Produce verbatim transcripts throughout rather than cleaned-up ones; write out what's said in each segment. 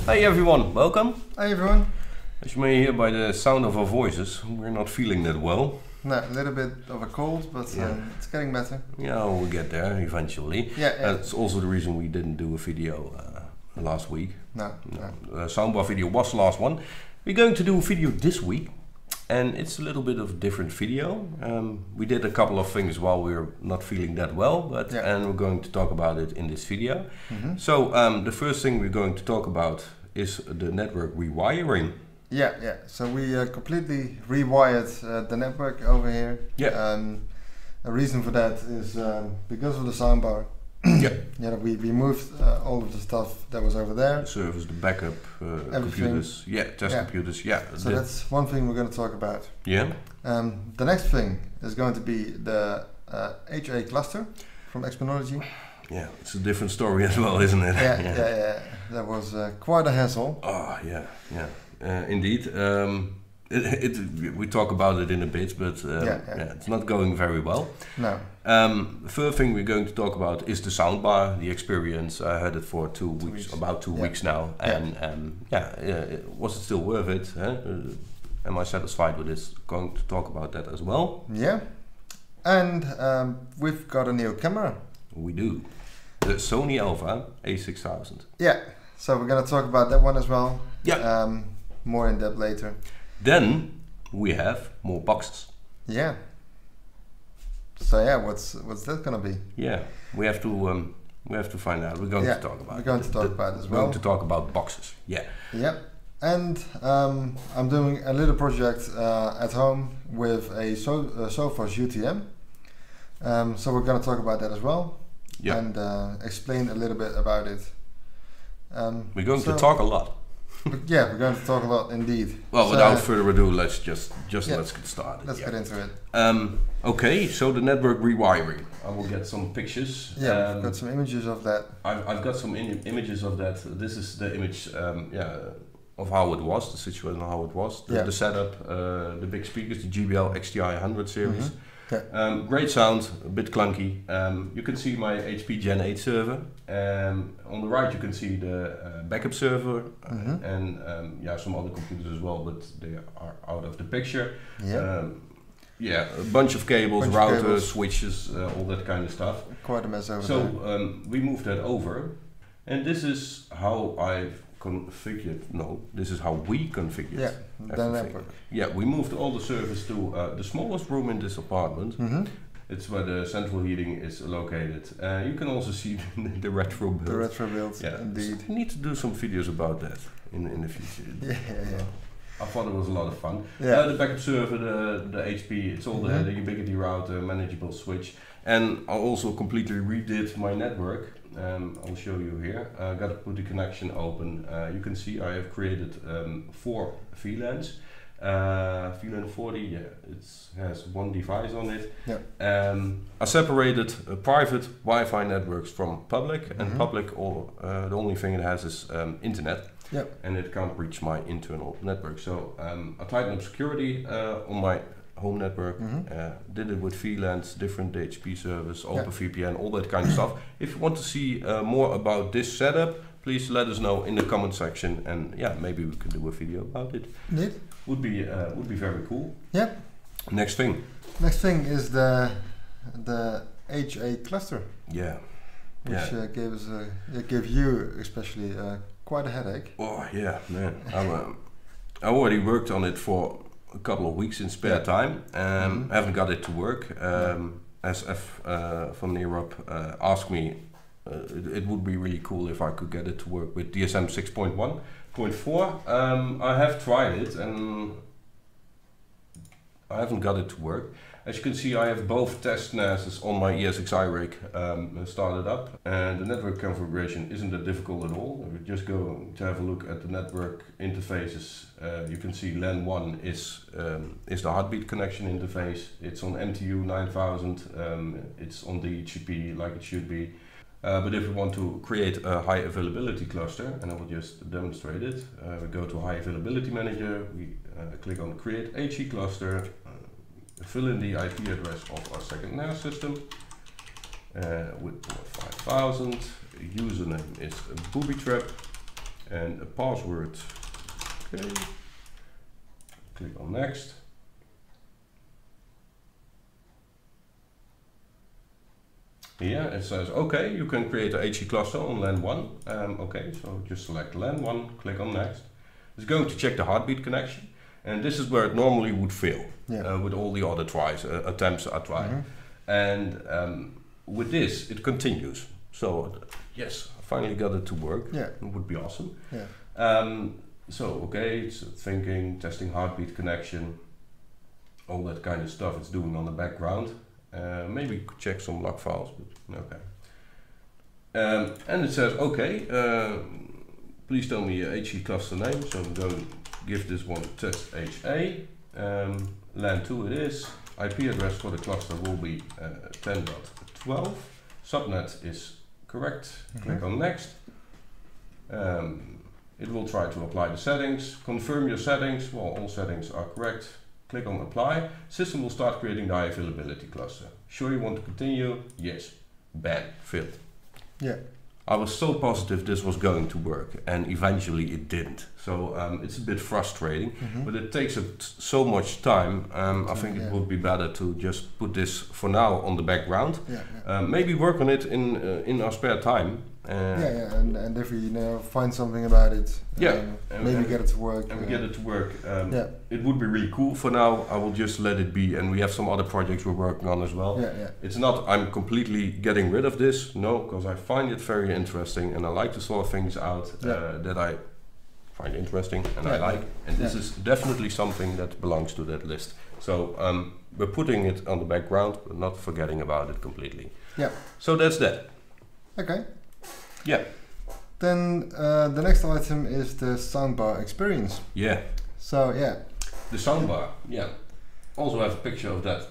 Hey everyone, welcome. Hi everyone. As you may hear by the sound of our voices, we're not feeling that well. No, a little bit of a cold, but Yeah. um, it's getting better. Yeah, we'll get there eventually. Yeah, yeah. That's also the reason we didn't do a video uh, last week. No, no. The soundbar video was the last one. We're going to do a video this week, and it's a little bit of a different video. Um, we did a couple of things while we were not feeling that well, but Yeah. and we're going to talk about it in this video. Mm-hmm. So um, the first thing we're going to talk about is the network rewiring. Yeah, yeah. So we uh, completely rewired uh, the network over here. Yeah. Um, a reason for that is um, because of the soundbar. Yeah. Yeah, we, we moved uh, all of the stuff that was over there. The servers, the backup uh, Everything. computers, yeah, test Yeah. computers, yeah. So the- that's one thing we're going to talk about. yeah, Um, the next thing is going to be the uh, H A cluster from Exponology. yeah, it's a different story as well, isn't it? Yeah, yeah, yeah. That was uh, quite a hassle. Oh, yeah, yeah, uh, indeed. Um, it, it, we talk about it in a bit, but um, Yeah, yeah, yeah. it's not going very well. No. Um, the third thing we're going to talk about is the soundbar, the experience. I had it for two, weeks, weeks. about two Yeah. weeks now, Yeah. and um, yeah, uh, was it still worth it? Huh? Uh, am I satisfied with this? Going to talk about that as well. Yeah. And um, we've got a new camera. We do. The Sony Alpha A six thousand. Yeah. So we're gonna talk about that one as well. Yeah. Um, more in depth later. Then we have more boxes. Yeah. So yeah, what's what's that gonna be? Yeah, we have to um, we have to find out. We're going Yeah, to talk about. we're going it. to talk The- about it as We're going well. to talk about boxes. Yeah. Yep. And um, I'm doing a little project uh, at home with a, so- a Sophos U T M. Um, so we're gonna talk about that as well. Yeah. And uh, explain a little bit about it. Um, We're going so- to talk a lot. Yeah, we're going to talk a lot indeed. Well, So, without further ado, let's just just Yeah. let's get started. Let's yeah. get into it. Um, okay, so the network rewiring. I will get some pictures. Yeah, Um, we've got some images of that. I've, I've got some in images of that. This is the image, um, yeah, of how it was, the situation, how it was, the, Yeah. the setup, uh, the big speakers, the J B L X T I one hundred series. Mhm. Yeah. Um, great sound, a bit clunky. Um, you can see my H P Gen eight server. Um, on the right you can see the uh, backup server uh, Mhm. and um, yeah, some other computers as well, but they are out of the picture. Yeah, Um, yeah, a bunch of cables, Bunch of routers, cables. switches, uh, all that kind of stuff. quite a mess over So there. um, we moved that over, and this is how I've configured. No, this is how we configured. Yeah, the everything. network. Yeah, we moved all the servers to uh, the smallest room in this apartment. Mm-hmm. It's where the central heating is located. Uh, you can also see the retro build. The retro build, yeah, indeed. so we need to do some videos about that in in the future. Yeah, yeah, yeah. I thought it was a lot of fun. Yeah. Uh, the backup server, the the H P, it's all Mhm. there. The Ubiquiti router, manageable switch, and I also completely redid my network. Um, I'll show you here. I uh, got to put the connection open. Uh, you can see I have created um, four V LANs. Uh, V LAN forty, yeah, it has one device on it. Yeah. Um, I separated uh, private Wi-Fi networks from public, and Mhm. public, all, uh, the only thing it has is um, internet. Yep. And it can't reach my internal network. So um, I tightened up security uh, on my home network. Mhm. Uh, did it with V LANs, different H P service, Yeah. OpenVPN, all that kind of stuff. If you want to see uh, more about this setup, please let us know in the comment section, and yeah, maybe we could do a video about it. Indeed. Would be uh, would be very cool. Yep. Next thing, Next thing is the the H A cluster, yeah, which yeah. uh, gave us a, it gave you especially uh, quite a headache. Oh yeah, man. I'm, um, I already worked on it for a couple of weeks in spare Yeah. time. Um, Mhm. Haven't got it to work. Um, S F uh, from Europe uh, asked me uh, it, it would be really cool if I could get it to work with D S M six point one point four. Um, I have tried it and I haven't got it to work. As you can see, I have both test N A Ss on my E S X i rig um, started up, and the network configuration isn't that difficult at all. If you just go to have a look at the network interfaces, uh, you can see LAN one is um, is the heartbeat connection interface. It's on M T U nine thousand. Um, it's on D H C P like it should be. Uh, but if we want to create a high availability cluster, and I will just demonstrate it, uh, we go to High Availability Manager. We uh, click on Create H E Cluster. Fill in the I P address of our second N A S system uh, with port five thousand. Username is booby trap. and a password. Okay. Click on next. Here it says, okay, you can create a H C cluster on LAN one. Um, okay, so just select LAN one, click on next. It's going to check the heartbeat connection, and this is where it normally would fail, yeah. uh, with all the other tries, uh, attempts are tried. Mm-hmm. And um, with this, it continues. So uh, yes, I finally got it to work. Yeah. It would be awesome. Yeah. Um, so okay, it's thinking, testing heartbeat connection, all that kind of stuff it's doing on the background. Uh, maybe could check some log files, but okay. Um, and it says, okay, uh, please tell me a H C cluster name. So I'm going to give this one test H A. Um, LAN two it is. I P address for the cluster will be uh, ten dot twelve. Subnet is correct. Mm-hmm. Click on next. Um, it will try to apply the settings. Confirm your settings. Well, all settings are correct. Click on apply. System will start creating the high availability cluster. Sure you want to continue? Yes. Bam. Filled. Yeah. I was so positive this was going to work, and eventually it didn't. So um, it's a bit frustrating, mm-hmm. but it takes up so much time. Um, I think yeah. it would be better to just put this for now on the background. Yeah, yeah. Um, maybe work on it in uh, in our spare time. Uh, yeah, yeah, and, and if we you know find something about it, yeah, um, and, maybe and get it to work. And uh, get it to work. Um, yeah, it would be really cool. For now, I will just let it be, and we have some other projects we're working on as well. Yeah, yeah. It's not I'm completely getting rid of this, no, because I find it very interesting, and I like to sort things out uh, yeah. that I find interesting and yeah. I like, and this yeah. is definitely something that belongs to that list. So um, we're putting it on the background, but not forgetting about it completely. Yeah. So that's that. Okay. Yeah. Then uh, the next item is the soundbar experience. Yeah. So yeah. The soundbar. Yeah. Also have a picture of that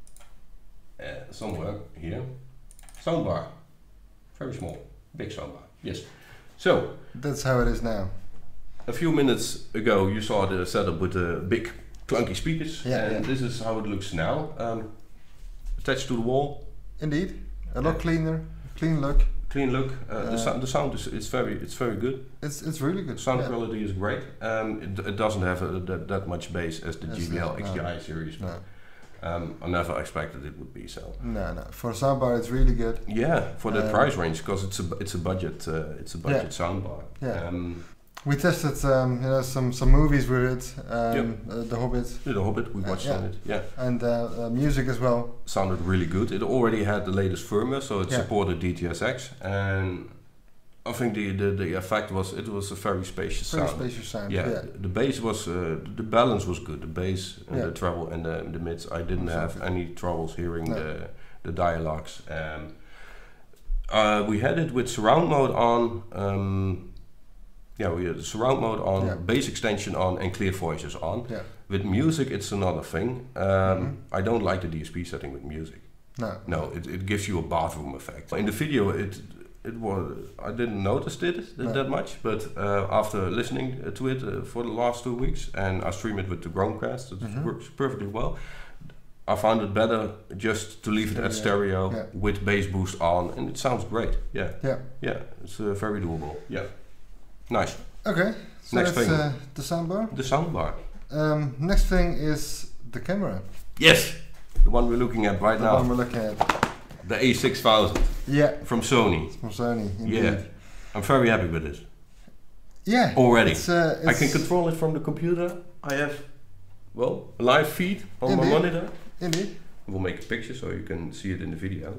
uh, somewhere here. Soundbar. Very small. Big soundbar. Yes. So. That's how it is now. A few minutes ago you saw the setup with the big clunky speakers. Yeah, and yeah. this is how it looks now. Um, attached to the wall. Indeed. A lot yeah. cleaner. Clean look. Clean look. Uh, uh, the, sound, the sound is it's very it's very good. It's it's really good. Sound yeah. quality is great. Um, it, it doesn't have a, that, that much bass as the Yes, G B L no, X G I no. series. But, No. um, I never expected it would be so. No, no. For a soundbar, it's really good. Yeah, for the um, price range, because it's a it's a budget uh, it's a budget yeah. soundbar. Yeah. Um, we tested um, you know some some movies with it. Um, yep. uh, The Hobbit. The Hobbit we watched uh, yeah. on it. Yeah. And uh, uh, music as well. Sounded really good. It already had the latest firmware, so it yeah. supported D T S X, and I think the, the, the effect was it was a very spacious very sound. Very spacious sound. Yeah, yeah. The, the bass was uh, the balance was good. The bass, and yeah. the treble, and the, the mids. I didn't have any troubles hearing no. the the dialogues. Um, uh, we had it with surround mode on. Um, yeah, we had the surround mode on, yeah. bass extension on, and clear voices on. Yeah. With music, it's another thing. Um, mm-hmm. I don't like the D S P setting with music. No. No, it, it gives you a bathroom effect. In the video, it. It was I didn't notice it no. that much, but uh, after listening to it uh, for the last two weeks, and I stream it with the Chromecast, it mm-hmm. works perfectly well. I found it better just to leave it at stereo yeah. with bass boost on, and it sounds great. Yeah, yeah, yeah, it's uh, very doable. Yeah, nice. Okay, so next that's thing, uh, the soundbar. The soundbar. Um, next thing is the camera. Yes, the one we're looking at right the now. The one we're looking at. The A six thousand. Yeah. From Sony. From Sony, indeed. Yeah. I'm very happy with it. Yeah. Already. It's, uh, it's I can control it from the computer. I have, well, a live feed on Indeed. my monitor. Indeed. We'll make a picture so you can see it in the video.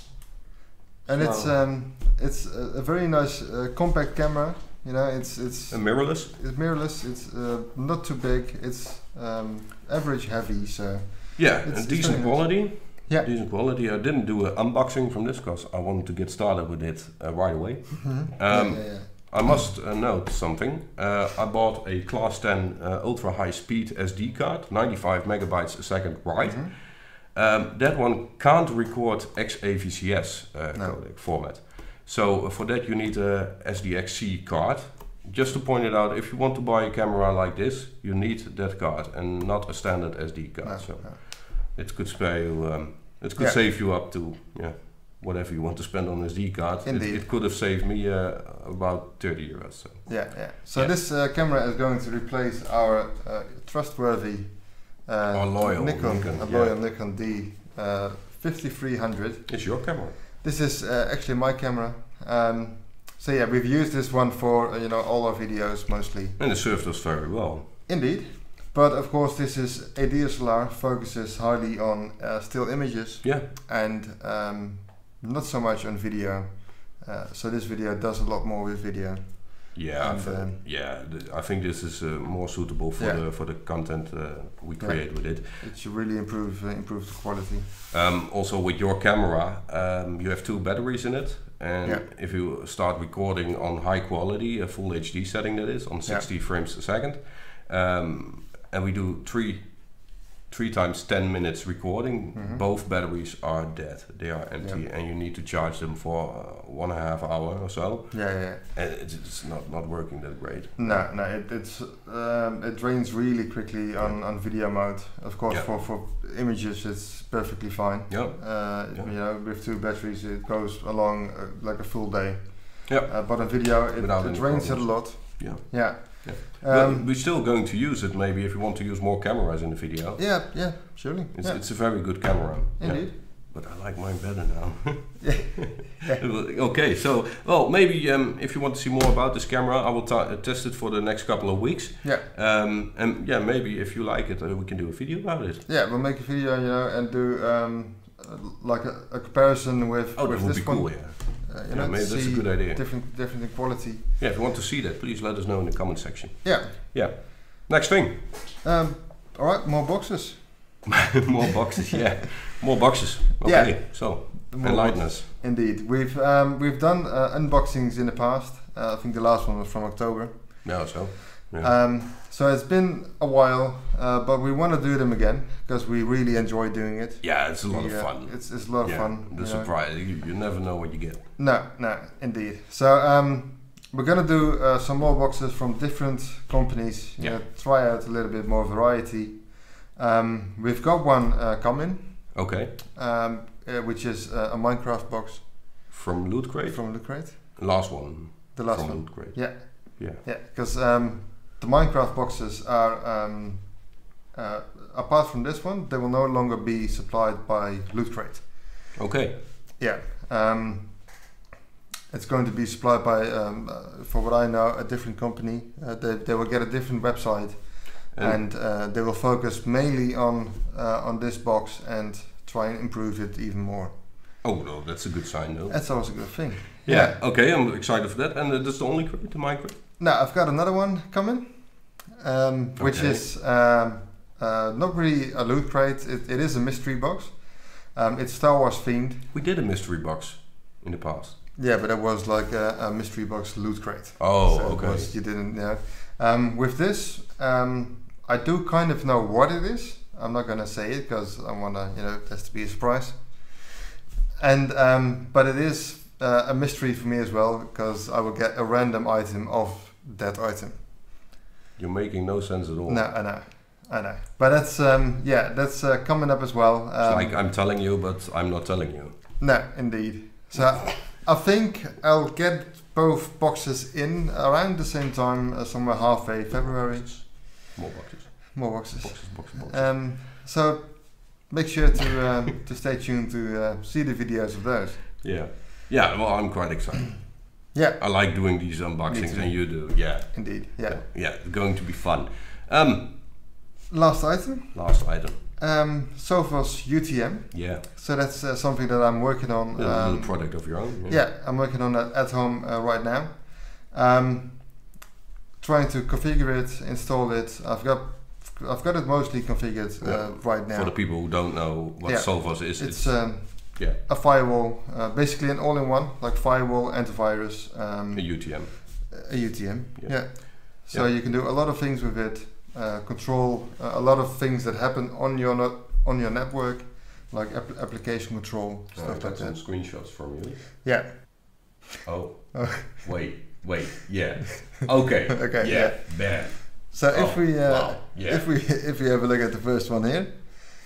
And wow. it's um, it's a, a very nice uh, compact camera. You know, it's it's a mirrorless. It's mirrorless. It's uh, not too big. It's um, average heavy. So yeah, it's, and decent quality. Nice. Yeah. Decent quality. I didn't do an unboxing from this because I wanted to get started with it uh, right away. Mm-hmm. um, yeah, yeah, yeah. I must uh, note something. Uh, I bought a Class ten uh, ultra high speed S D card, ninety-five megabytes a second write. Mm-hmm. Um, that one can't record X A V C S uh, no. codec format. So uh, for that you need a S D X C card. Just to point it out, if you want to buy a camera like this, you need that card and not a standard S D card. No, so no. it could spare you, um, it could yeah. save you up to yeah whatever you want to spend on an S D card. It, Indeed. it could have saved me uh, about thirty euros. So. Yeah, yeah. So Yeah. this uh, camera is going to replace our uh, trustworthy uh, Our loyal Nikon, Nikon, a yeah. loyal Nikon D uh, fifty-three hundred. It's your camera. This is uh, actually my camera. Um, so yeah, we've used this one for uh, you know all our videos mostly. And it served us very well. Indeed, but of course this is a D S L R, focuses highly on uh, still images Yeah. and um, not so much on video. Uh, so this video does a lot more with video. Yeah, And, I, thi- um, yeah. th- I think this is uh, more suitable for Yeah. the for the content uh, we Yeah. create with it. It should really improve uh, improve the quality. Um, also, with your camera, um, you have two batteries in it, and Yeah. if you start recording on high quality, a full H D setting that is on sixty frames a second, um, and we do three three times ten minutes recording, Mhm. both batteries are dead. They are empty, Yeah. and you need to charge them for uh, one and a half hour or so, Yeah, yeah. and it's, it's not not working that great. No, no, it, it's um, it drains really quickly on, on video mode. Of course, Yeah. for, for images it's perfectly fine. Yeah. Uh, Yeah. You know, with two batteries it goes along uh, like a full day. Yeah. Uh, but on video it, Without it any drains it a problems. lot. Yeah. Yeah. Yeah. Um, but we're still going to use it. Maybe if you want to use more cameras in the video. yeah, yeah, surely. It's, yeah. it's a very good camera. Yeah. Indeed. But I like mine better now. Yeah. Okay, so well, maybe um, if you want to see more about this camera, I will t- uh, test it for the next couple of weeks. Yeah. Um, and yeah, maybe if you like it, uh, we can do a video about it. Yeah, we'll make a video, you know, and do um, uh, like a, a comparison with, Oh, with that would this be one. cool. Yeah. Uh, you Yeah, know, maybe to that's a see good idea. Different, different in quality. Yeah, if you want to see that, please let us know in the comment section. Yeah. Yeah. Next thing. Um, all right, more boxes. More boxes. Yeah. More boxes. Okay. Yeah. So More enlighten boxes. us. Indeed, we've um, we've done uh, unboxings in the past. Uh, I think the last one was from October. Yeah. So. Yeah. Um, so it's been a while, uh, but we want to do them again because we really enjoy doing it. yeah, it's a lot We, of uh, fun. It's it's a lot of yeah. fun. The you know. surprise. You, you never know what you get. No, no, indeed. So um, we're gonna do uh, some more boxes from different companies. You Yeah. know, try out a little bit more variety. Um, we've got one uh, coming, Okay. um, uh, which is uh, a Minecraft box From Loot Crate. from Loot Crate. Last one. The last from one. Loot Crate. Yeah. Yeah. Yeah, because um, the Minecraft boxes are, um, uh, apart from this one, they will no longer be supplied by Loot Crate. Okay. Yeah. Um, it's going to be supplied by, um, uh, for what I know, a different company. Uh, they, they will get a different website, and uh, they will focus mainly on uh, on this box and try and improve it even more. Oh no, that's a good sign though. That's always a good thing. Yeah. Okay, I'm excited for that. And uh, that's the only crate, the Minecraft. Now I've got another one coming, um, which Okay. is um, uh, not really a loot crate. It, it is a mystery box. Um, it's Star Wars themed. We did a mystery box in the past. Yeah, but it was like a, a mystery box loot crate. Oh, So it okay. was- you didn't know. Um, with this, um, I do kind of know what it is. I'm not gonna say it because I wanna, you know, it has to be a surprise. And um, but it is uh, a mystery for me as well because I will get a random item of that item. You're making no sense at all. No, I know, I know. But that's um, yeah, that's uh, coming up as well. It's Um, like I'm telling you, but I'm not telling you. no, indeed. So I think I'll get both boxes in around the same time, uh, somewhere halfway February. More boxes. More boxes. Boxes, boxes, boxes. Um, so make sure to um, to stay tuned to uh, see the videos of those. Yeah. Yeah, well, I'm quite excited. Yeah, I like doing these unboxings, too. and you do. Yeah. indeed. Yeah. Yeah, it's going to be fun. Um, Last item. last item. Um, Sophos U T M. Yeah. So that's uh, something that I'm working on. A little Um, product of your own. yeah, I'm working on that at home uh, right now. Um, trying to configure it, install it. I've got I've got it mostly configured uh, Yeah. right now. For the people who don't know what Yeah. Sophos is, It's it's, um, yeah, a firewall, uh, basically an all-in-one, like firewall, antivirus, um, a U T M. a U T M. Yeah. Yeah. So Yeah. you can do a lot of things with it. Uh, control uh, a lot of things that happen on your not on your network, like app- application control, Uh, stuff I like got some that. screenshots from you. Yeah. Oh, Oh. wait, wait, yeah. Okay, Okay, yeah, yeah. bad. So if Oh, we uh, wow, yeah. if we if we have a look at the first one here,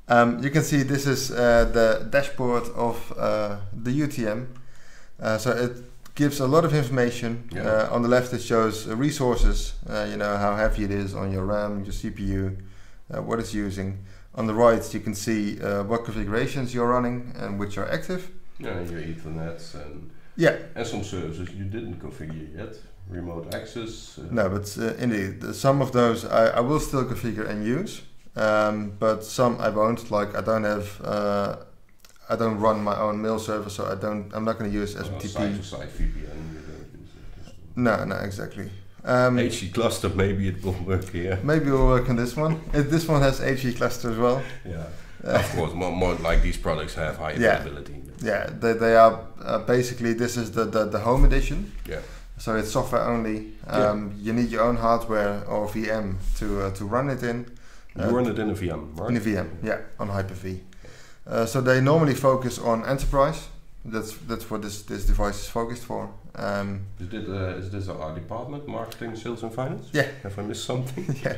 Um, you can see this is uh, the dashboard of uh, the U T M. Uh, so it gives a lot of information. Yeah. Uh, on the left it shows uh, resources, uh, you know, how heavy it is on your RAM, your C P U, uh, what it's using. On the right you can see uh, what configurations you're running and which are active. Yeah, your Ethernets and, Yeah. and some services you didn't configure yet. Remote access. Uh, No, but uh, indeed, the- some of those I, I will still configure and use, um, but some I won't. Like I don't have, uh, I don't run my own mail server, so I don't. I'm not going to use S M T P. Side-to-side V P N. You don't use it. No, no, exactly. Um, H C cluster, maybe it will work here. maybe we'll work on this one. It, this one has H E cluster as well. Yeah, Uh, of course. More, more like these products have high Yeah. availability. Yeah, they, they are uh, basically. This is the, the the home edition. Yeah. So it's software only. Um, You need your own hardware or V M to uh, to run it in. You Uh, run it in a V M, right? In a V M, yeah, on Hyper-V. Uh, so they normally focus on enterprise. That's that's what this this device is focused for. Um, Is this, uh, is this our department, marketing, sales and finance? Yeah. Have I missed something? yeah.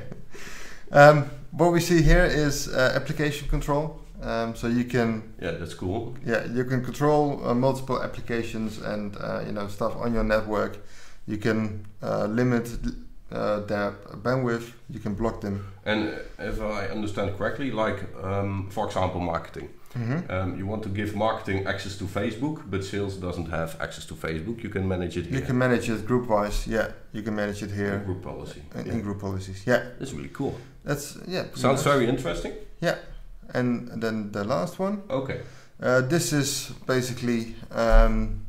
Um, what we see here is uh, application control. Um, so you can Yeah, that's cool. yeah you can control uh, multiple applications and uh, you know stuff on your network. You can uh, limit uh, their bandwidth. You can block them. And uh, if I understand correctly, like um, for example, marketing. Mm-hmm. Um, you want to give marketing access to Facebook, but sales doesn't have access to Facebook. You can manage it here. You can manage it group wise. Yeah, you can manage it here. In group policy. In, Yeah. in group policies. Yeah, That's really cool. that's yeah. pretty Sounds nice. very interesting. Yeah, and then the last one. Okay. Uh, this is basically um,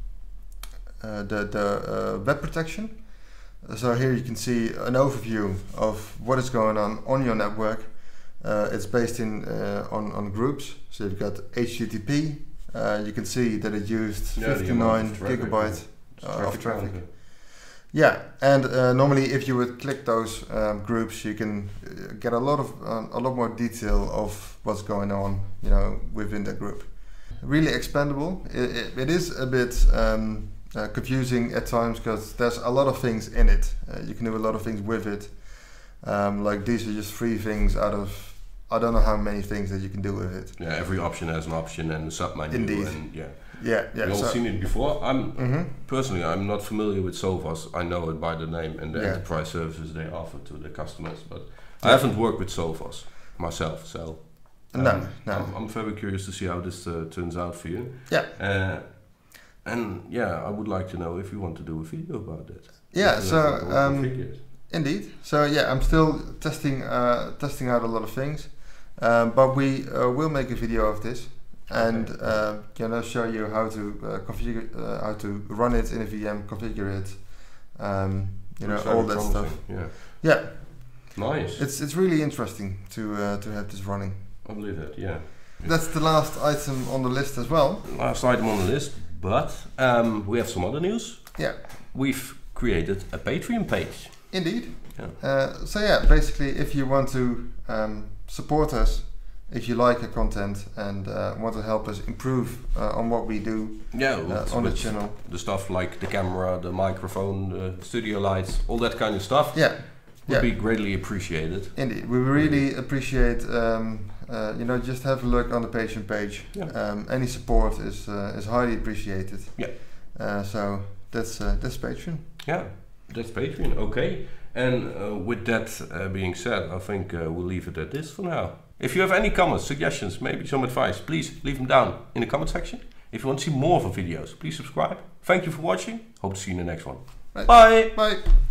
uh, the the uh, web protection. So here you can see an overview of what is going on on your network. Uh, it's based in uh, on on groups. So you've got H T T P. Uh, you can see that it used Yeah, the fifty-nine amount of traffic, gigabytes yeah. uh, of traffic. count, Yeah, and uh, normally if you would click those um, groups, you can uh, get a lot of um, a lot more detail of what's going on, you know, within the group. Really expandable. It, it, it is a bit um, uh, confusing at times because there's a lot of things in it. Uh, you can do a lot of things with it. Um, like these are just three things out of I don't know how many things that you can do with it. Yeah, every option has an option and a submenu. Indeed. And yeah, Yeah, yeah. we've all so- seen it before. I'm Mhm. personally, I'm not familiar with Sophos. I know it by the name and the Yeah. enterprise services they offer to the customers, but I Yeah. haven't worked with Sophos myself. So um, No, no. I'm, I'm very curious to see how this uh, turns out for you. Yeah. Uh, and yeah, I would like to know if you want to do a video about it. Yeah, If you so have it all um, configured. indeed. So yeah, I'm still testing uh, testing out a lot of things, um, but we uh, will make a video of this and Okay. uh, you know show you how to uh, configure, uh, how to run it in a V M, configure it, um, you know, Looks all very that promising, stuff. Yeah. Yeah, Nice. it's it's really interesting to uh, to have this running. I believe it. Yeah. That's the last item on the list as well. Last item on the list, but um, we have some other news. Yeah, We've created a Patreon page. indeed. Yeah. Uh, so yeah, basically, if you want to um, support us, if you like our content and uh, want to help us improve uh, on what we do Yeah, uh, with- on the with channel, the stuff like the camera, the microphone, the studio lights, all that kind of stuff yeah, would yeah. be greatly appreciated. indeed, we really appreciate. Um, uh, you know, just have a look on the Patreon page. Yeah. Um, any support is uh, is highly appreciated. Yeah. Uh, so that's uh, that's Patreon. Yeah, that's Patreon. Okay. And uh, with that uh, being said, I think uh, we'll leave it at this for now. If you have any comments, suggestions, maybe some advice, please leave them down in the comment section. If you want to see more of our videos, please subscribe. Thank you for watching. Hope to see you in the next one. Right. Bye! Bye.